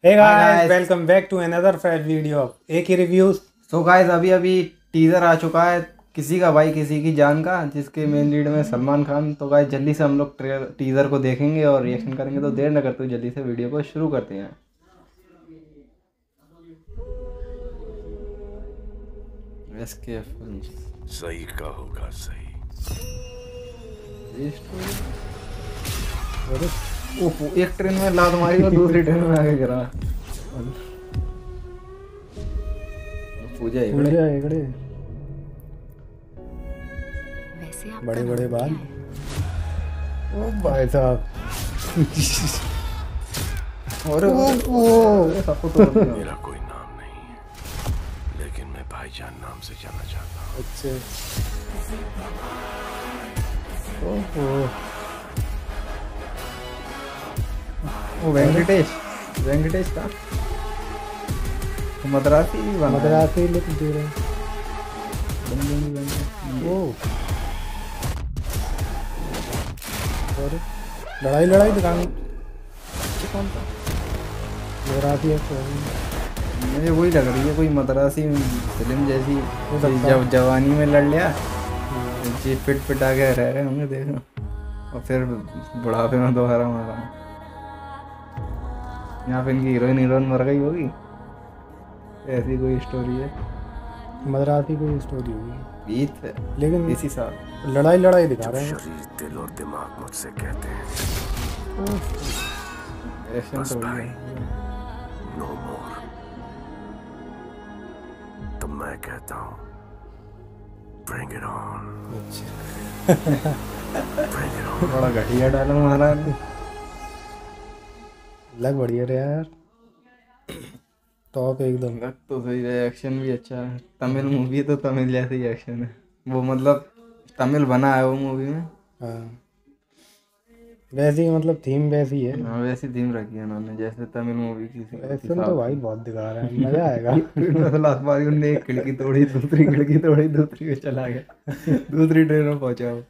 Hey hi guys, guys. welcome back to another fresh video of AK Reviews। So guys अभी अभी teaser आ चुका है किसी का भाई किसी की जान का, जिसके मेन लीड में सलमान खान। तो गाइस जल्दी से हम लोग टीजर को देखेंगे और रिएक्शन करेंगे। तो देर न करते हुए जल्दी से वीडियो को शुरू करते हैं। एसके सही का होगा सही। अरे ओहो, एक ट्रेन में लात मारी और दूसरी ट्रेन में आगे गिरा। पूजा हेगड़े वैसे आपका बड़े नाम बड़े क्या बाल। है? ओ भाई साहब। और सबको तोड़ दिया। मेरा कोई नाम नहीं है, लेकिन मैं भाईजान नाम से जाना चाहता हूँ। अच्छा। ओहो। वो वेंकटेश था। तो मद्रासी भी बना है। मद्रासी लुक दे रहे हैं। ओ और लड़ाई दुकान कौन था? मद्रासी है तो मुझे वही लग रही है, कोई मद्रासी फिल्म जैसी। सकता है। जब जवानी में लड़ लिया जी, पिट पिटा के रह रहे होंगे देखो, और फिर बुढ़ापे में दोबारा मारा। यहाँ पे इनकी हीरोइन मर गई होगी, ऐसी कोई स्टोरी है। मद्रासी कोई स्टोरी होगी, बीत है लेकिन इसी साल। लड़ाई दिखा रहे हैं। शरीर, दिल और दिमाग मुझसे कहते हैं एक्शन बस तो भाई, बढ़िया। No more. तो मैं कहता हूँ bring it on, bring it on. बड़ा घटिया डायलॉग मारा है। लग बढ़िया रहा यार, टॉप एकदम। लग तो सही है, एक्शन भी अच्छा है। तमिल मूवी है तो तमिल जैसे ही एक्शन है वो, मतलब तमिल बना है वो मूवी में। हाँ वैसे ही, मतलब थीम वैसी है। हाँ वैसी थीम रखी है उन्होंने जैसे तमिल मूवी की थी। एक्शन तो भाई बहुत दिखा रहा है, मजा आएगा। उनने एक खिड़की तोड़ी, दूसरी खिड़की तोड़ी, दूसरी में चला गया, दूसरी ट्रेन में पहुंचा वो।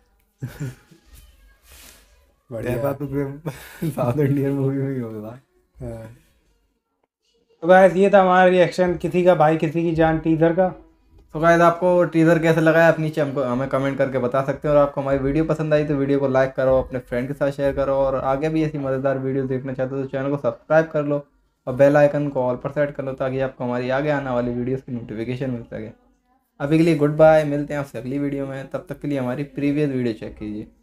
बढ़िया। ऐसा तो साउथ इंडियन मूवी में ही होगा। हाँ। तो गाइस ये था हमारा रिएक्शन किसी का भाई किसी की जान टीजर का। तो गाइस आपको टीजर कैसा लगा है, अपनी हमको हमें कमेंट करके बता सकते हो। और आपको हमारी वीडियो पसंद आई तो वीडियो को लाइक करो, अपने फ्रेंड के साथ शेयर करो, और आगे भी ऐसी मज़ेदार वीडियो देखना चाहते हो तो चैनल को सब्सक्राइब कर लो और बेल आइकन को ऑल पर सेट कर लो, ताकि आपको हमारी आगे आने वाली वीडियोस की नोटिफिकेशन मिल सके। अभी के लिए गुड बाय, मिलते हैं आपसे अगली वीडियो में। तब तक के लिए हमारी प्रीवियस वीडियो चेक कीजिए।